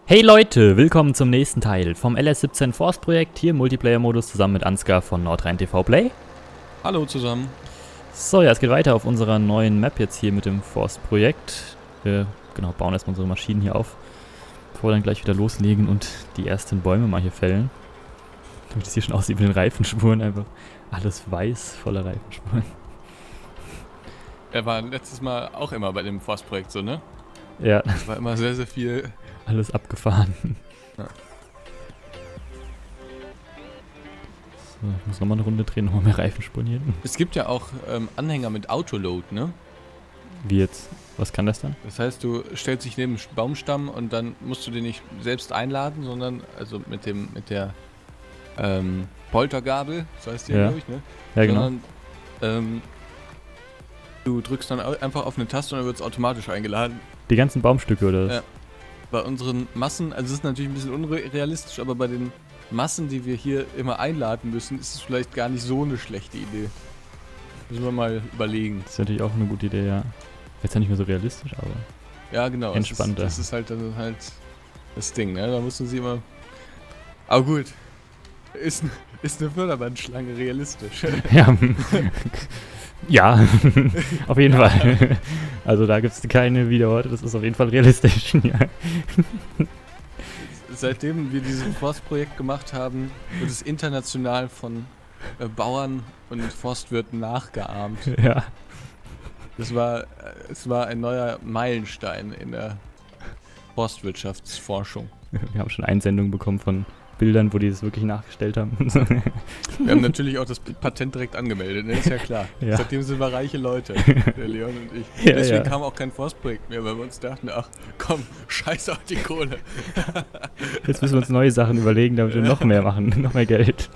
Hey Leute, willkommen zum nächsten Teil vom LS17 Forst Projekt, hier im Multiplayer-Modus zusammen mit Ansgar von Nordrhein TV Play. Hallo zusammen. So, ja, es geht weiter auf unserer neuen Map jetzt hier mit dem Forst Projekt. Wir bauen erstmal unsere Maschinen hier auf, bevor wir dann gleich wieder loslegen und die ersten Bäume mal hier fällen. Damit es hier schon aussieht mit den Reifenspuren, einfach alles weiß, voller Reifenspuren. Er war letztes Mal auch immer bei dem Forstprojekt so, ne? Ja. War immer sehr, sehr viel. Alles abgefahren. Ja. So, ich muss nochmal eine Runde drehen, nochmal mehr Reifenspuren hier. Es gibt ja auch Anhänger mit Autoload, ne? Wie jetzt? Was kann das dann? Das heißt, du stellst dich neben den Baumstamm und dann musst du den nicht selbst einladen, sondern also mit der Poltergabel, so heißt die, ja, glaube ich, ne? Ja, genau. Sondern, du drückst dann einfach auf eine Taste und dann wird es automatisch eingeladen. Die ganzen Baumstücke, oder was? Ja. Bei unseren Massen, also es ist natürlich ein bisschen unrealistisch, aber bei den Massen, die wir hier immer einladen müssen, ist es vielleicht gar nicht so eine schlechte Idee. Müssen wir mal überlegen. Das ist natürlich auch eine gute Idee, ja. Jetzt ja nicht mehr so realistisch, aber Ja, genau. entspannter. Das ist halt dann halt das Ding, ne? Da mussten sie immer... Aber gut. Ist eine Förderbandschlange realistisch? Ja, ja, auf jeden Fall. Also da gibt es keine Widerworte, das ist auf jeden Fall realistisch. Ja. Seitdem wir dieses Forstprojekt gemacht haben, wird es international von Bauern und Forstwirten nachgeahmt. Ja. Es war ein neuer Meilenstein in der Forstwirtschaftsforschung. Wir haben schon Einsendungen bekommen von Bildern, wo die das wirklich nachgestellt haben. Wir haben natürlich auch das Patent direkt angemeldet, ne? Ist ja klar. Ja. Seitdem sind wir reiche Leute, der Leon und ich. Ja, Deswegen ja. kam auch kein Forstprojekt mehr, weil wir uns dachten, ach komm, scheiß auf die Kohle. Jetzt müssen wir uns neue Sachen überlegen, damit wir noch mehr machen, noch mehr Geld.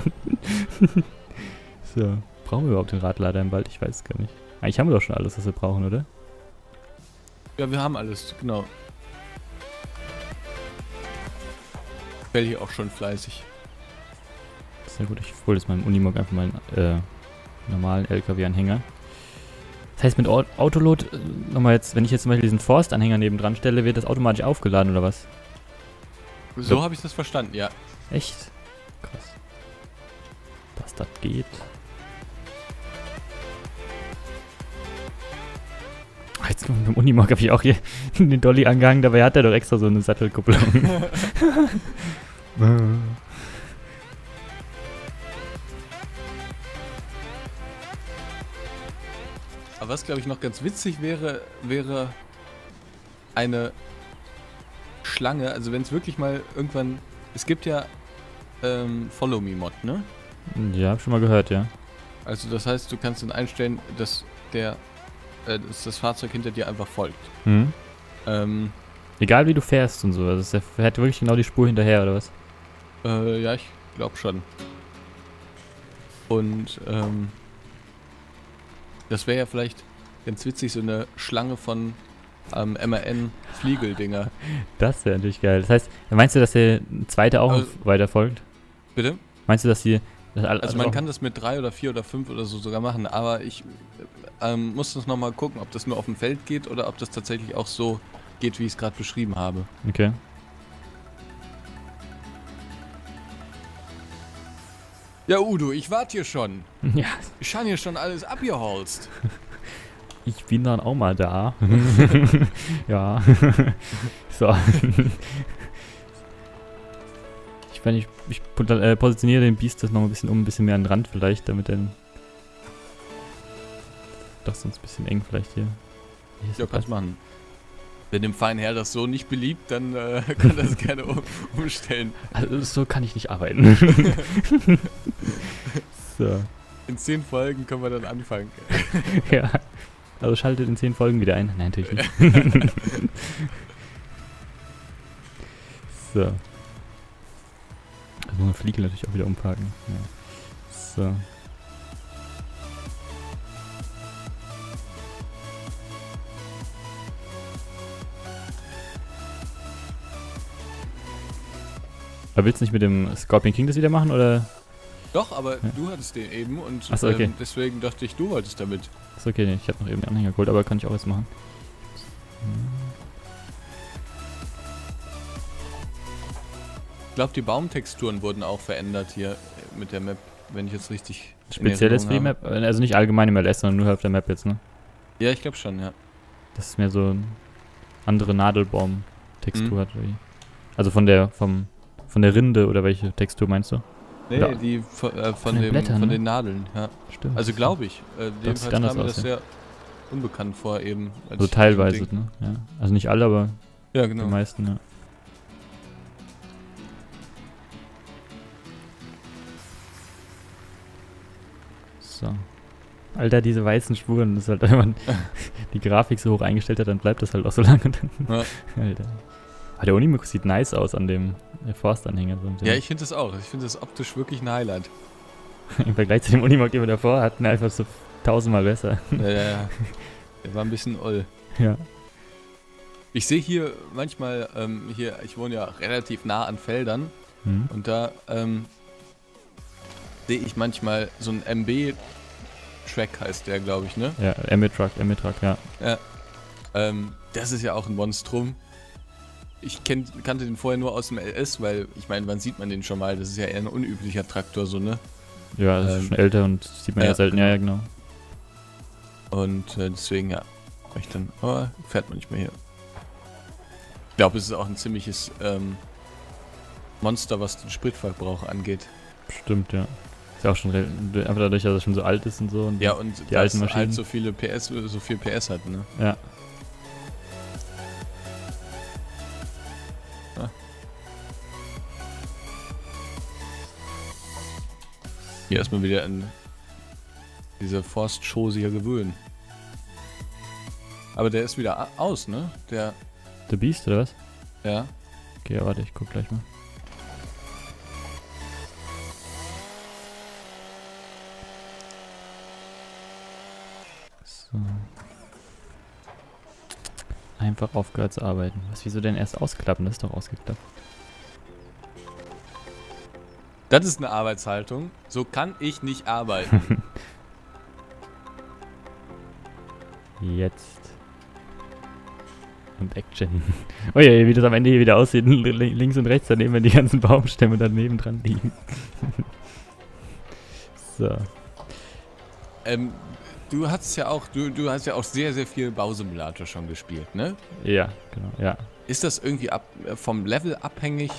So, brauchen wir überhaupt den Radlader im Wald? Ich weiß es gar nicht. Eigentlich haben wir doch schon alles, was wir brauchen, oder? Ja, wir haben alles, genau. Ich fäll hier auch schon fleißig. Sehr gut, ich hole jetzt mal im Unimog einfach mal einen normalen LKW-Anhänger. Das heißt, mit Autoload, nochmal jetzt, wenn ich jetzt zum Beispiel diesen Forstanhänger nebendran stelle, wird das automatisch aufgeladen, oder was? So habe ich das verstanden, ja. Echt? Krass. Dass das geht. Jetzt mit dem Unimog habe ich auch hier den Dolly angehangen, dabei hat er doch extra so eine Sattelkupplung. Aber was, glaube ich, noch ganz witzig wäre eine Schlange, also wenn es wirklich mal irgendwann, es gibt ja Follow Me Mod, ne? Ja, hab schon mal gehört, ja. Also das heißt, du kannst dann einstellen, dass dass das Fahrzeug hinter dir einfach folgt. Mhm. Ja, Egal wie du fährst und so, also es fährt wirklich genau die Spur hinterher, oder was? ich glaube schon. Und das wäre ja vielleicht ganz witzig, so eine Schlange von MAN-Fliegeldinger. Das wäre natürlich geil. Das heißt, meinst du, dass der zweite auch Also- weiter folgt? Bitte? Meinst du, dass die... Also man kann das mit 3 oder 4 oder 5 oder so sogar machen, aber ich muss das nochmal gucken, ob das nur auf dem Feld geht oder ob das tatsächlich auch so geht, wie ich es gerade beschrieben habe. Okay. Ja, Udo, ich warte hier schon. Ja, Ich habe hier schon alles abgeholzt. ich bin dann auch mal da. Ja. So. Ich positioniere den Biest das noch ein bisschen mehr an den Rand vielleicht, damit dann... Doch sonst ein bisschen eng vielleicht hier. Hier ist Ja, der kannst Platz. machen. Wenn dem feinen Herr das so nicht beliebt, dann kann das gerne umstellen. Also so kann ich nicht arbeiten. So. In 10 Folgen können wir dann anfangen. Ja. Also schaltet in 10 Folgen wieder ein. Nein, natürlich nicht. So. Also man Fliegel natürlich auch wieder umparken. Ja. So. Aber willst du nicht mit dem Scorpion King das wieder machen, oder? Doch, aber Ja. du hattest den eben und Ach so, okay. deswegen dachte ich, du wolltest damit. Ist okay, ich habe noch eben den Anhänger geholt, aber kann ich auch jetzt machen. glaube, die Baumtexturen wurden auch verändert hier mit der Map, wenn ich jetzt richtig. Speziell ist für die Map, also nicht allgemein im LS, sondern nur auf der Map jetzt, ne? Ja, ich glaube schon, ja. Das ist mehr so eine andere Nadelbaum-Textur hat. Oder wie? Also von der Rinde oder welche Textur meinst du? Nee, oder die von Blättern, den Nadeln, ja. Stimmt. Also glaube ich. Jedenfalls sieht kam anders mir aus, das ja. sehr unbekannt vor eben. Also teilweise, ne? Ja. Also nicht alle, aber ja, genau. die meisten, ja. So. Alter, diese weißen Spuren, das ist halt, wenn man die Grafik so hoch eingestellt hat, dann bleibt das halt auch so lange. Ja. Alter. Aber der Unimog sieht nice aus an dem Forstanhänger. So Ja, ich finde das auch. Ich finde das optisch wirklich ein Highlight. Im Vergleich zu dem Unimog, den wir davor hatten, einfach so 1000-mal besser. Ja. Der war ein bisschen oll. Ja. Ich sehe hier manchmal, ich wohne ja relativ nah an Feldern und da sehe ich manchmal so ein MB-Track heißt der, glaube ich, ne? Ja, MB-Truck, ja. Ja. Das ist ja auch ein Monstrum. Ich kannte den vorher nur aus dem LS, weil, ich meine, wann sieht man den schon mal? Das ist ja eher ein unüblicher Traktor, so, ne? Ja, das ist schon älter und sieht man ja selten, ja, genau. Und deswegen, ja, aber fährt man nicht mehr hier. Ich glaube, es ist auch ein ziemliches Monster, was den Spritverbrauch angeht. Stimmt, ja. Ist ja auch schon einfach dadurch, dass er schon so alt ist und so. Und ja, und die alten Maschinen halt so viel PS hat, ne? Ja. Hier erstmal wieder an diese Forstshow hier gewöhnen. Aber der ist wieder aus, ne? Der The Beast, oder was? Ja. Okay, ja, warte, ich guck gleich mal. So. Einfach aufgehört zu arbeiten. Was, wieso denn erst ausklappen? Das ist doch ausgeklappt. Das ist eine Arbeitshaltung. So kann ich nicht arbeiten. Jetzt. Und Action. Oh ja, wie das am Ende hier wieder aussieht. Links und rechts daneben, wenn die ganzen Baumstämme daneben dran liegen. So. Du hast ja auch, du hast ja auch sehr, sehr viel Bausimulator schon gespielt, ne? Ja, genau, ja. Ist das irgendwie vom Level abhängig,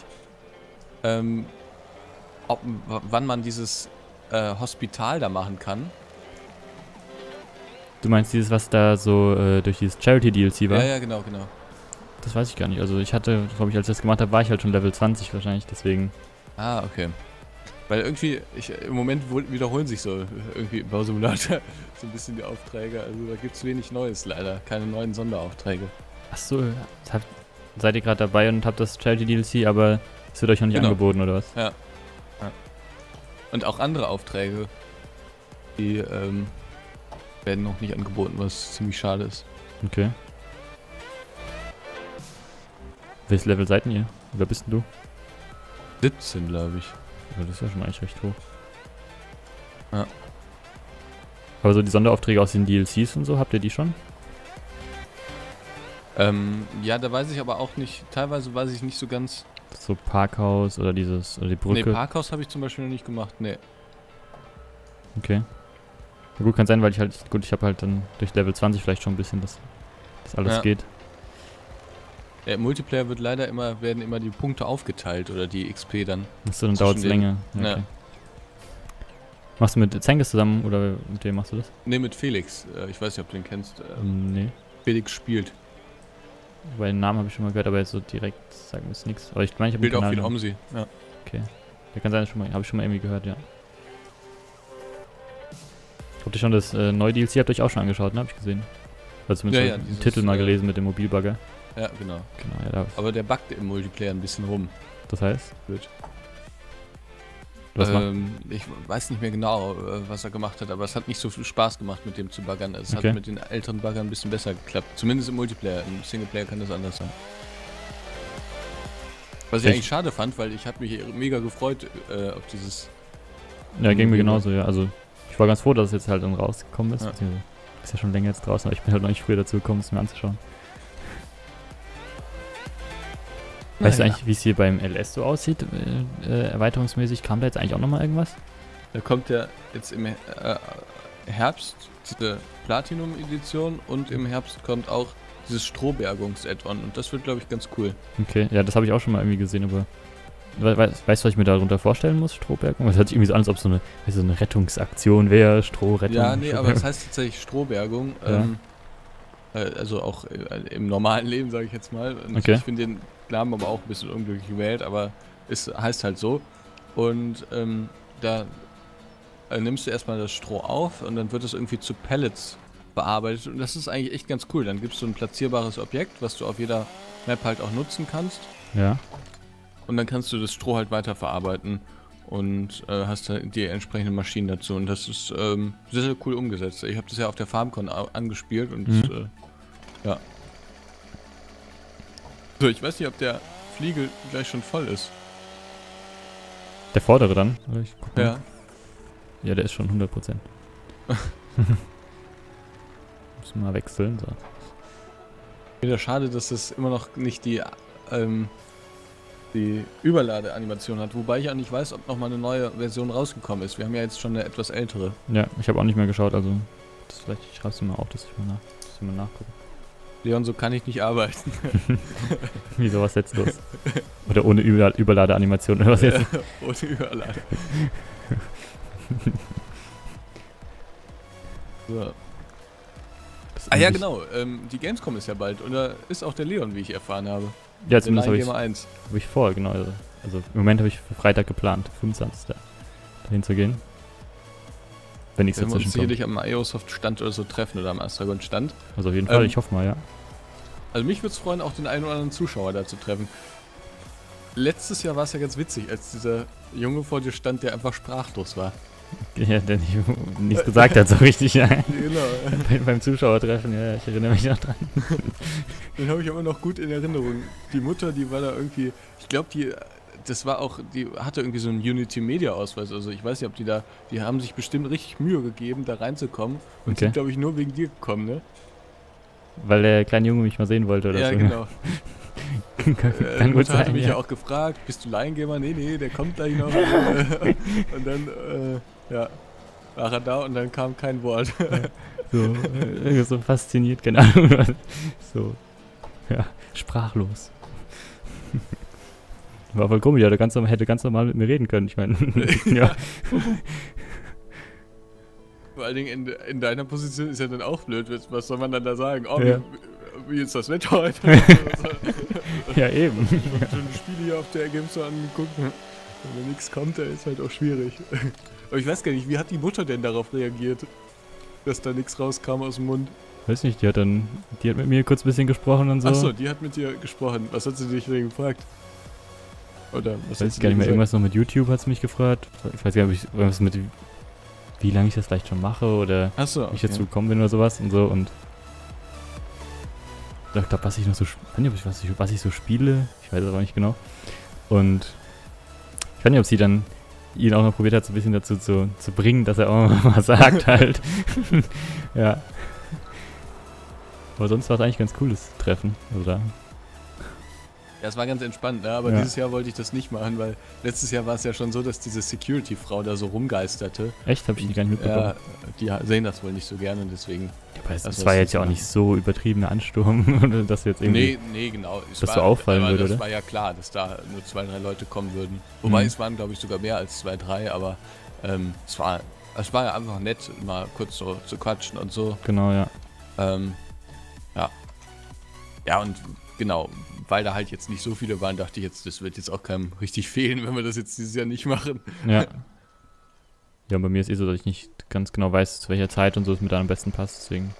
wann man dieses Hospital da machen kann? Du meinst dieses, was da so durch dieses Charity-DLC war? Ja, genau. Das weiß ich gar nicht. Also ich hatte, glaube ich, als ich das gemacht habe, war ich halt schon Level 20 wahrscheinlich, deswegen. Ah, okay. Weil irgendwie, im Moment wiederholen sich so irgendwie im Bausimulator so ein bisschen die Aufträge. Also da gibt es wenig Neues leider. Keine neuen Sonderaufträge. Achso, seid ihr gerade dabei und habt das Charity-DLC, aber es wird euch noch nicht angeboten, oder was? Ja. Und auch andere Aufträge, die werden noch nicht angeboten, was ziemlich schade ist. Okay. Welches Level seid denn ihr? Oder bist denn du? 17, glaube ich. Ja, das ist ja schon eigentlich recht hoch. Ja. Aber so die Sonderaufträge aus den DLCs und so, habt ihr die schon? Ja, da weiß ich aber auch nicht, teilweise weiß ich nicht so ganz. So Parkhaus oder die Brücke? Nee, Parkhaus habe ich zum Beispiel noch nicht gemacht, nee. Okay. Na gut, kann sein, weil ich habe halt dann durch Level 20 vielleicht schon ein bisschen, dass alles geht. Ja, im Multiplayer werden immer die Punkte aufgeteilt oder die XP dann. Achso, dann dauert es länger. Ja, okay. Machst du mit Zengis zusammen oder mit wem machst du das? Nee, mit Felix. Ich weiß nicht, ob du den kennst. Nee. Felix spielt. Weil den Namen habe ich schon mal gehört, aber jetzt so direkt sagen wir es nichts. Aber ich meine, ich habe Spielt auch viel Omsi. Ja. Okay. Der kann sein, habe ich schon mal irgendwie gehört, ja. Habt ihr schon das neue DLC, habt ihr euch auch schon angeschaut, ne? Hab ich gesehen. Also zumindest den Titel mal gelesen mit dem Mobilbugger. Ja, genau. Ja, aber der buggt im Multiplayer ein bisschen rum. Das heißt? Gut. Was ich weiß nicht mehr genau, was er gemacht hat, aber es hat nicht so viel Spaß gemacht, mit dem zu buggern. Es hat mit den älteren Buggern ein bisschen besser geklappt. Zumindest im Multiplayer. Im Singleplayer kann das anders sein. Was ich eigentlich schade fand, weil ich habe mich mega gefreut auf dieses... Ja, ging mir genauso, ja. Also ich war ganz froh, dass es jetzt halt dann rausgekommen ist. Ja. Ist ja schon länger jetzt draußen, aber ich bin halt noch nicht früher dazu gekommen, es mir anzuschauen. Weißt du eigentlich, wie es hier beim LS so aussieht, erweiterungsmäßig? Kam da jetzt eigentlich auch nochmal irgendwas? Da kommt ja jetzt im Herbst diese Platinum-Edition und im Herbst kommt auch dieses Strohbergungs-Add-on und das wird, glaube ich, ganz cool. Okay, ja, das habe ich auch schon mal irgendwie gesehen, aber weißt du, was ich mir darunter vorstellen muss, Strohbergung? Das hört sich irgendwie so an, als ob so eine Rettungsaktion wäre, Strohrettung. Ja, nee, aber das heißt tatsächlich Strohbergung, Ja. also auch im normalen Leben, sage ich jetzt mal. Und Okay. ich finde den Namen aber auch ein bisschen unglücklich gewählt, aber es heißt halt so. Und da nimmst du erstmal das Stroh auf und dann wird es irgendwie zu Pellets bearbeitet und das ist eigentlich echt ganz cool. Dann gibst du ein platzierbares Objekt, was du auf jeder Map halt auch nutzen kannst Ja. und dann kannst du das Stroh halt weiterverarbeiten und hast da die entsprechenden Maschinen dazu und das ist sehr, sehr cool umgesetzt. Ich habe das ja auf der FarmCon angespielt und ja. So, ich weiß nicht, ob der Fliegel gleich schon voll ist. Der vordere dann? Oder ich guck mal. Ja. Ja, der ist schon 100%. Müssen wir mal wechseln. So. Wieder schade, dass es immer noch nicht die Überladeanimation hat. Wobei ich auch nicht weiß, ob nochmal eine neue Version rausgekommen ist. Wir haben ja jetzt schon eine etwas ältere. Ja, ich habe auch nicht mehr geschaut, also vielleicht ich schreibe es mir mal auf, dass ich mal nachgucke. Leon, so kann ich nicht arbeiten. Wieso, was jetzt los? Oder ohne Überladeanimation oder was jetzt? Ohne Überlade. So. Ah ja, genau. Die Gamescom ist ja bald. Und da ist auch der Leon, wie ich erfahren habe. Ja, Der zumindest habe ich, Gamer 1. hab ich vor, genau. Also im Moment habe ich für Freitag geplant, 25. dahin zu gehen. Wenn nichts Wenn wir uns dazwischen kommt. sicherlich am Aerosoft-Stand oder so treffen oder am Astragon-Stand. Also auf jeden Fall, ich hoffe mal, ja. Also mich würde es freuen, auch den einen oder anderen Zuschauer da zu treffen. Letztes Jahr war es ja ganz witzig, als dieser Junge vor dir stand, der einfach sprachlos war. Ja, der nichts gesagt hat, so richtig. Ja. Genau. Beim Zuschauertreffen, ja, ich erinnere mich noch dran. Den habe ich aber noch gut in Erinnerung. Die Mutter, die war da irgendwie, ich glaube, die hatte irgendwie so einen Unity-Media-Ausweis. Also ich weiß nicht, ob die haben sich bestimmt richtig Mühe gegeben, da reinzukommen. Und Okay. sind, glaube ich, nur wegen dir gekommen, ne? Weil der kleine Junge mich mal sehen wollte oder Ja, so. genau. Kann Die gut Mutter hatte sein, mich ja. ja auch gefragt, bist du Laiengamer? Nee, der kommt gleich noch. Und dann, ja, war er da und dann kam kein Wort. So, irgendwie so fasziniert, keine Ahnung. So, ja, sprachlos. War voll komisch, der hätte ganz normal mit mir reden können. Ich meine, ja. Vor allen Dingen in deiner Position ist ja dann auch blöd. Was soll man dann da sagen? Oh, Ja. wie ist das Wetter heute? Ja, eben. Ich habe schon die Spiele hier auf der Gamestar angeguckt. Wenn nichts kommt, dann ist halt auch schwierig. Aber ich weiß gar nicht, wie hat die Mutter denn darauf reagiert, dass da nichts rauskam aus dem Mund? Weiß nicht, die hat mit mir kurz ein bisschen gesprochen und so. Achso, die hat mit dir gesprochen. Was hat sie dich denn gefragt? Oder was Ich hat weiß sie gar dir nicht mehr, gesagt? irgendwas noch mit YouTube hat sie mich gefragt. Ich weiß gar nicht, wie lange ich das vielleicht schon mache oder Achso, wie ich dazu gekommen bin oder sowas und so und ich glaube, was ich noch so, ich weiß nicht, was ich so spiele, ich weiß es aber nicht genau. Und ich weiß nicht, ob sie dann ihn auch noch probiert hat, so ein bisschen dazu zu bringen, dass er auch mal sagt halt. Ja. Aber sonst war es eigentlich ganz cooles Treffen. Also da. Ja, es war ganz entspannt, ne? Aber Ja. dieses Jahr wollte ich das nicht machen, weil letztes Jahr war es ja schon so, dass diese Security-Frau da so rumgeisterte. Echt? Habe ich die gar nicht mitbekommen. Ja, die sehen das wohl nicht so gerne und deswegen... Ja, aber das es war war es jetzt ja auch nicht so übertriebener Ansturm, oder dass wir jetzt irgendwie... Nee, genau. dass so auffallen aber würde, das oder? war ja klar, dass da nur 2, 3 Leute kommen würden. Wobei es waren, glaube ich, sogar mehr als 2, 3, aber es war ja einfach nett, mal kurz so zu quatschen und so. Genau, ja. Ja. Ja, und genau, weil da halt jetzt nicht so viele waren, dachte ich jetzt, das wird jetzt auch keinem richtig fehlen, wenn wir das jetzt dieses Jahr nicht machen. Ja. Ja, und bei mir ist so, dass ich nicht ganz genau weiß, zu welcher Zeit und so es mir dann am besten passt, deswegen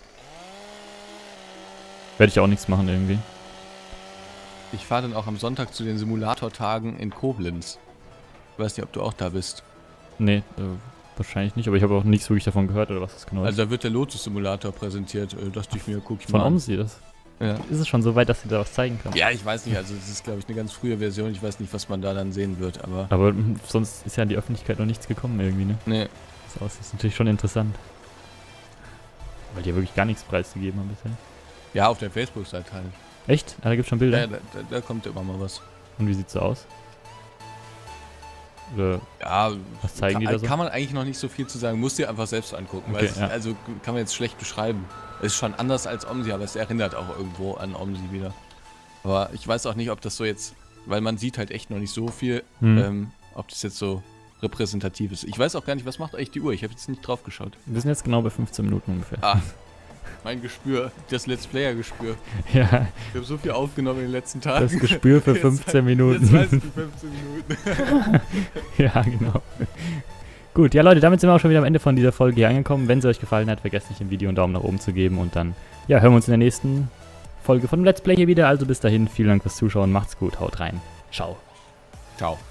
werde ich auch nichts machen irgendwie. Ich fahre dann auch am Sonntag zu den Simulatortagen in Koblenz. Ich weiß nicht, ob du auch da bist. Nee, wahrscheinlich nicht, aber ich habe auch nichts wirklich davon gehört, oder was das genau ist. Also da wird der Lotus-Simulator präsentiert. Dachte ich mir, guck ich Von mal an. OMSI, das Ja. ist es schon so weit, dass sie da was zeigen kann. Ja, ich weiß nicht, also es ist, glaube ich, eine ganz frühe Version. Ich weiß nicht, was man da dann sehen wird, aber... Aber sonst ist ja an die Öffentlichkeit noch nichts gekommen irgendwie, ne? Nee. Das ist natürlich schon interessant. Weil die ja wirklich gar nichts preisgegeben haben bisher. Ja, auf der Facebook-Seite halt. Echt? Ah, da gibt's schon Bilder? Ja, da kommt immer mal was. Und wie sieht's so aus? Oder Ja, was zeigen die da so? kann man eigentlich noch nicht so viel zu sagen. Musst dir einfach selbst angucken. Okay, weil es, ja. also kann man jetzt schlecht beschreiben. Es ist schon anders als Omsi, aber es erinnert auch irgendwo an Omsi wieder. Aber ich weiß auch nicht, ob das so jetzt, weil man sieht halt echt noch nicht so viel, ob das jetzt so repräsentativ ist. Ich weiß auch gar nicht, was macht eigentlich die Uhr? Ich habe jetzt nicht drauf geschaut. Wir sind jetzt genau bei 15 Minuten ungefähr. Ah, mein Gespür, das Let's Player-Gespür. Ja, Ich habe so viel aufgenommen in den letzten Tagen. das Gespür für 15 Minuten. Jetzt weiß ich die 15 Minuten. Ja, genau. Gut, ja Leute, damit sind wir auch schon wieder am Ende von dieser Folge hier angekommen. Wenn sie euch gefallen hat, vergesst nicht, dem Video einen Daumen nach oben zu geben. Und dann, ja, hören wir uns in der nächsten Folge von Let's Play hier wieder. Also bis dahin, vielen Dank fürs Zuschauen, macht's gut, haut rein. Ciao. Ciao.